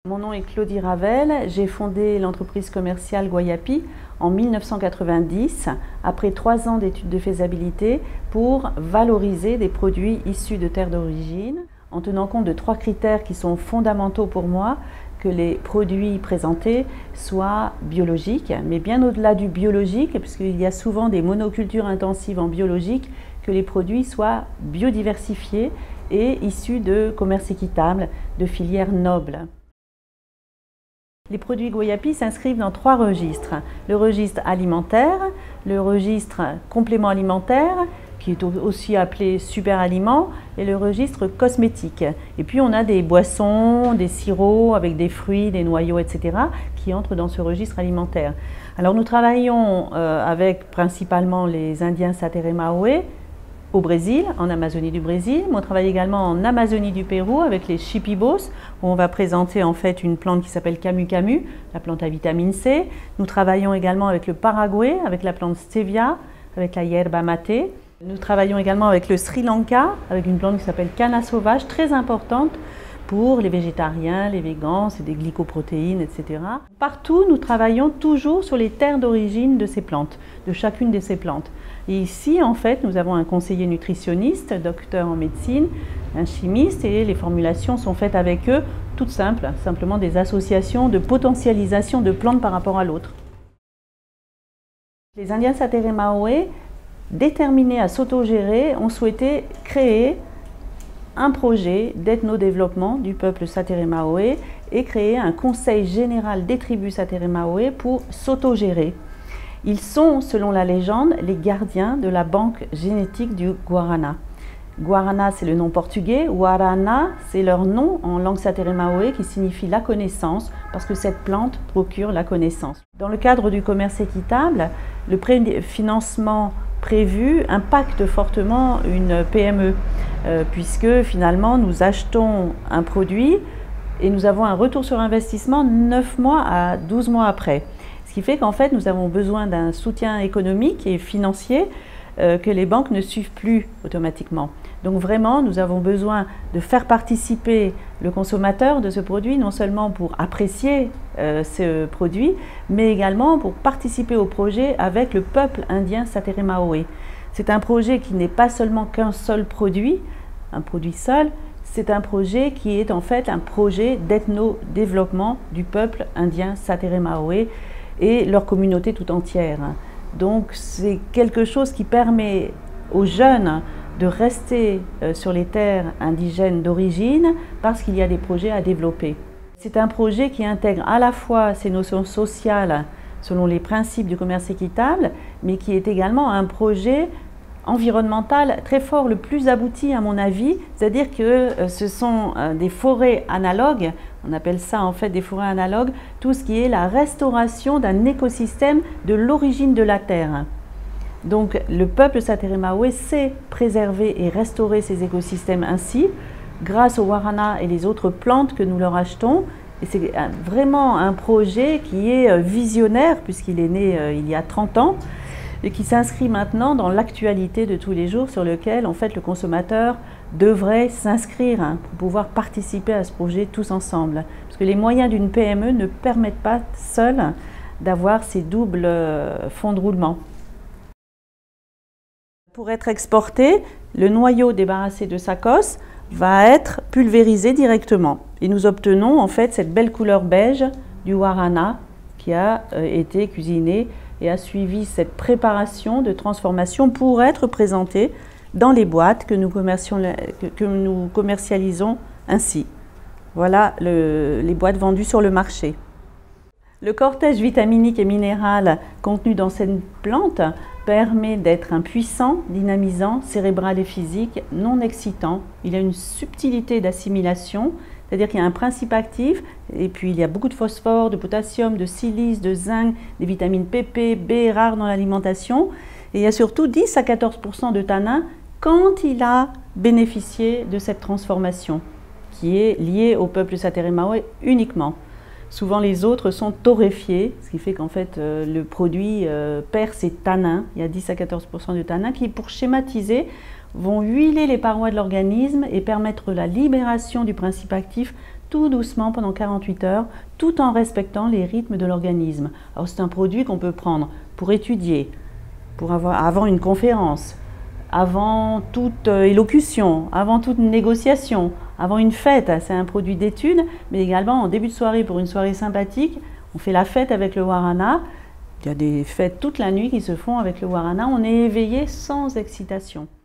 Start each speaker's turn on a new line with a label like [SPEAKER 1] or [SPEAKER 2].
[SPEAKER 1] Mon nom est Claudie Ravel, j'ai fondé l'entreprise commerciale Guayapi en 1990, après 3 ans d'études de faisabilité, pour valoriser des produits issus de terres d'origine, en tenant compte de 3 critères qui sont fondamentaux pour moi: que les produits présentés soient biologiques, mais bien au-delà du biologique, puisqu'il y a souvent des monocultures intensives en biologique, que les produits soient biodiversifiés et issus de commerce équitable, de filières nobles. Les produits Guayapi s'inscrivent dans 3 registres. Le registre alimentaire, le registre complément alimentaire, qui est aussi appelé super aliment, et le registre cosmétique. Et puis on a des boissons, des sirops avec des fruits, des noyaux, etc. qui entrent dans ce registre alimentaire. Alors nous travaillons avec principalement les Indiens Sateré-Maoé, au Brésil, en Amazonie du Brésil. On travaille également en Amazonie du Pérou avec les chipibos, où on va présenter en fait une plante qui s'appelle Camu Camu, la plante à vitamine C. Nous travaillons également avec le Paraguay, avec la plante Stevia, avec la yerba mate. Nous travaillons également avec le Sri Lanka, avec une plante qui s'appelle Canna sauvage, très importante pour les végétariens, les végans, c'est des glycoprotéines, etc. Partout, nous travaillons toujours sur les terres d'origine de ces plantes, de chacune de ces plantes. Et ici, en fait, nous avons un conseiller nutritionniste, docteur en médecine, un chimiste, et les formulations sont faites avec eux, toutes simples, simplement des associations de potentialisation de plantes par rapport à l'autre. Les Indiens Sateré-Maoé, déterminés à s'autogérer, ont souhaité créer un projet d'ethno-développement du peuple Sateré-Maoé et créer un conseil général des tribus Sateré-Maoé pour s'autogérer. Ils sont, selon la légende, les gardiens de la banque génétique du Guarana. Guarana, c'est le nom portugais. Guarana, c'est leur nom en langue Sateré-Maoé qui signifie la connaissance, parce que cette plante procure la connaissance. Dans le cadre du commerce équitable, le préfinancement prévu impacte fortement une PME, puisque finalement nous achetons un produit et nous avons un retour sur investissement 9 mois à 12 mois après. Ce qui fait qu'en fait nous avons besoin d'un soutien économique et financier que les banques ne suivent plus automatiquement. Donc vraiment, nous avons besoin de faire participer le consommateur de ce produit, non seulement pour apprécier ce produit, mais également pour participer au projet avec le peuple indien Sateré-Maoé. C'est un projet qui n'est pas seulement qu'un seul produit, un produit seul, c'est un projet qui est en fait un projet d'ethno-développement du peuple indien Sateré-Maoé et leur communauté tout entière. Donc c'est quelque chose qui permet aux jeunes de rester sur les terres indigènes d'origine parce qu'il y a des projets à développer. C'est un projet qui intègre à la fois ces notions sociales selon les principes du commerce équitable, mais qui est également un projet environnemental très fort, le plus abouti à mon avis, c'est-à-dire que ce sont des forêts analogues, on appelle ça en fait des forêts analogues, tout ce qui est la restauration d'un écosystème de l'origine de la terre. Donc le peuple Sateré-Maoé sait préserver et restaurer ces écosystèmes ainsi, grâce au guarana et les autres plantes que nous leur achetons. Et c'est vraiment un projet qui est visionnaire, puisqu'il est né il y a 30 ans, et qui s'inscrit maintenant dans l'actualité de tous les jours, sur lequel en fait le consommateur devrait s'inscrire pour pouvoir participer à ce projet tous ensemble. Parce que les moyens d'une PME ne permettent pas seuls d'avoir ces doubles fonds de roulement. Pour être exporté, le noyau débarrassé de sa cosse va être pulvérisé directement. Et nous obtenons en fait cette belle couleur beige du guarana qui a été cuisiné et a suivi cette préparation de transformation pour être présenté dans les boîtes que nous commercialisons ainsi. Voilà les boîtes vendues sur le marché. Le cortège vitaminique et minéral contenu dans cette plante permet d'être un puissant, dynamisant, cérébral et physique, non excitant. Il a une subtilité d'assimilation, c'est-à-dire qu'il y a un principe actif, et puis il y a beaucoup de phosphore, de potassium, de silice, de zinc, des vitamines PP, B rares dans l'alimentation, et il y a surtout 10 à 14% de tanins quand il a bénéficié de cette transformation, qui est liée au peuple Sateré-Maoé uniquement. Souvent les autres sont torréfiés, ce qui fait qu'en fait le produit perd ses tanins. Il y a 10 à 14% de tanins qui, pour schématiser, vont huiler les parois de l'organisme et permettre la libération du principe actif tout doucement pendant 48 heures, tout en respectant les rythmes de l'organisme. Alors c'est un produit qu'on peut prendre pour étudier, avant une conférence, avant toute élocution, avant toute négociation, avant une fête. C'est un produit d'étude, mais également en début de soirée pour une soirée sympathique. On fait la fête avec le Guarana. Il y a des fêtes toute la nuit qui se font avec le Guarana. On est éveillé sans excitation.